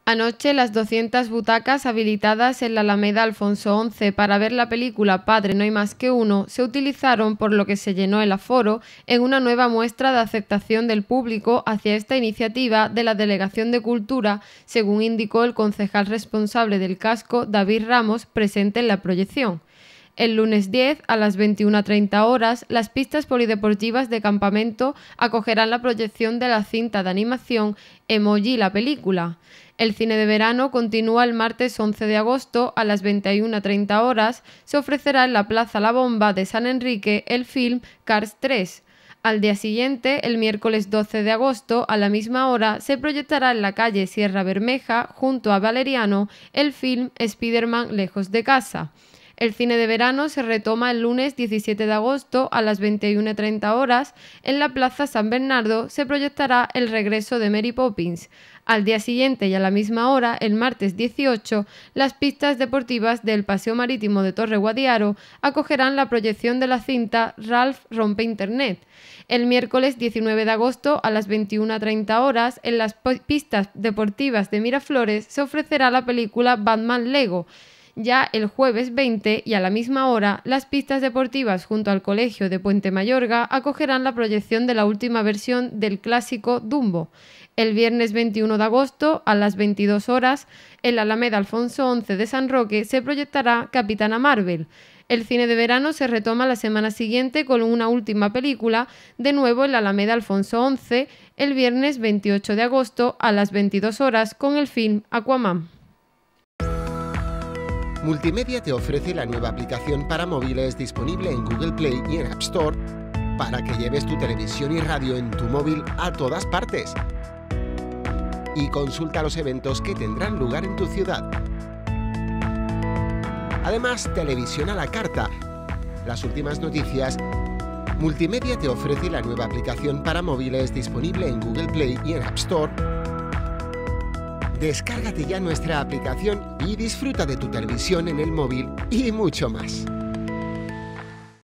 Anoche las 200 butacas habilitadas en la Alameda Alfonso XI para ver la película Padre no hay más que uno se utilizaron, por lo que se llenó el aforo, en una nueva muestra de aceptación del público hacia esta iniciativa de la Delegación de Cultura, según indicó el concejal responsable del casco, David Ramos, presente en la proyección. El lunes 10, a las 21:30 horas, las pistas polideportivas de Campamento acogerán la proyección de la cinta de animación Emoji la película. El cine de verano continúa el martes 11 de agosto a las 21:30 horas. Se ofrecerá en la Plaza La Bomba de San Enrique el film Cars 3. Al día siguiente, el miércoles 12 de agosto, a la misma hora, se proyectará en la calle Sierra Bermeja, junto a Valeriano, el film Spider-Man Lejos de Casa. El cine de verano se retoma el lunes 17 de agosto a las 21:30 horas. En la Plaza San Bernardo se proyectará El regreso de Mary Poppins. Al día siguiente y a la misma hora, el martes 18, las pistas deportivas del Paseo Marítimo de Torre Guadiaro acogerán la proyección de la cinta Ralph rompe Internet. El miércoles 19 de agosto a las 21:30 horas, en las pistas deportivas de Miraflores se ofrecerá la película Batman Lego. Ya el jueves 20 y a la misma hora, las pistas deportivas junto al Colegio de Puente Mayorga acogerán la proyección de la última versión del clásico Dumbo. El viernes 21 de agosto, a las 22 horas, en la Alameda Alfonso XI de San Roque se proyectará Capitana Marvel. El cine de verano se retoma la semana siguiente con una última película, de nuevo en la Alameda Alfonso XI, el viernes 28 de agosto a las 22 horas con el film Aquaman. Multimedia te ofrece la nueva aplicación para móviles disponible en Google Play y en App Store para que lleves tu televisión y radio en tu móvil a todas partes. Y consulta los eventos que tendrán lugar en tu ciudad. Además, televisión a la carta, las últimas noticias. Multimedia te ofrece la nueva aplicación para móviles disponible en Google Play y en App Store. Descárgate ya nuestra aplicación y disfruta de tu televisión en el móvil y mucho más.